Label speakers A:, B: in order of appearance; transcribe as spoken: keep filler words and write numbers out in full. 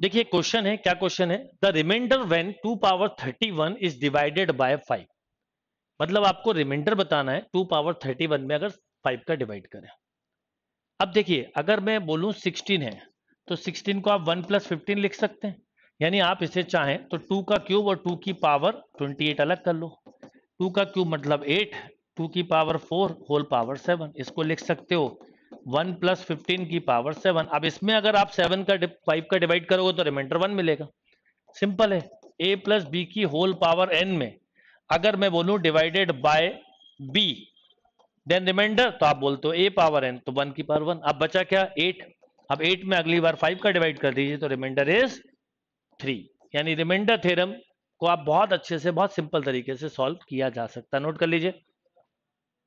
A: देखिए क्वेश्चन है, क्या क्वेश्चन है, the reminder when two power thirty one is divided by five. मतलब आपको रिमाइंडर बताना है टू पावर थर्टी वन में अगर फाइव का डिवाइड करें। अब देखिए अगर मैं बोलूं सिक्सटीन है तो सिक्सटीन को आप वन प्लस फिफ्टीन लिख सकते हैं, यानी आप इसे चाहें तो टू का क्यूब और टू की पावर ट्वेंटी एट अलग कर लो। टू का क्यूब मतलब एट, टू की power four whole power seven, इसको लिख सकते हो वन प्लस फिफ्टीन की पावर सेवन। अब इसमें अगर आप सेवन का फाइव का डिवाइड करोगे तो रिमाइंडर वन मिलेगा। सिंपल है। ए प्लस बी की होल पावर एन में अगर मैं बोलूं divided by B then reminder, तो आप बोलते हो ए पावर एन, तो वन की पावर वन। अब बचा क्या, एट। अब एट में अगली बार फाइव का डिवाइड कर दीजिए तो रिमाइंडर इज थ्री। यानी रिमाइंडर थ्योरम को आप बहुत अच्छे से, बहुत सिंपल तरीके से सॉल्व किया जा सकता है। नोट कर लीजिए।